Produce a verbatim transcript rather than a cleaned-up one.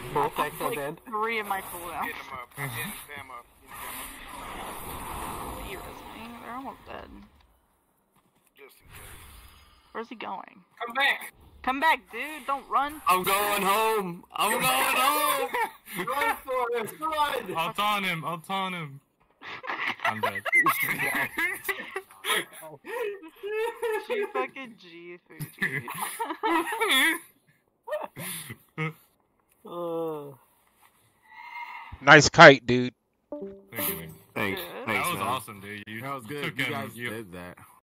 Both decks are dead. Three of my cooldowns. Get them up. Get them up. He is me. They're almost dead. Just in case. Where's he going? Come back! Come back, dude! Don't run! I'm going home! I'm going home! Run for us! Run! I'll taunt him! I'll taunt him! I'm dead. She fucking G, Fuji. uh, Nice kite, dude. Thank you. thanks. Good. Thanks, That was man. awesome, dude. You That was good. took You him. guys You, did that.